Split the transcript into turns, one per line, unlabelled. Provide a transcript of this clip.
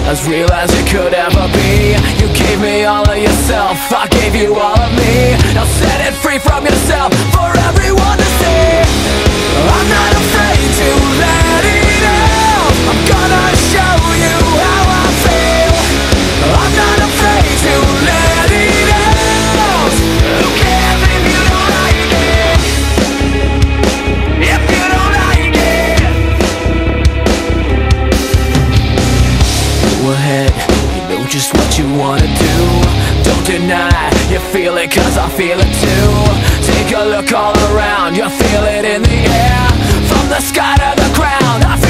as real as it could ever be. You gave me all of yourself, I gave you all of me. Now set it free from yourself for everyone to see. I'm not afraid to let it out. I'm gonna show you how I feel. I'm not afraid to let it out. Who cares if you don't like it? If you don't like it, go ahead, you know just what you wanna do. Don't deny, you feel it cause I feel it too. Take a look all around, you feel it in the air. From the sky to the ground, I feel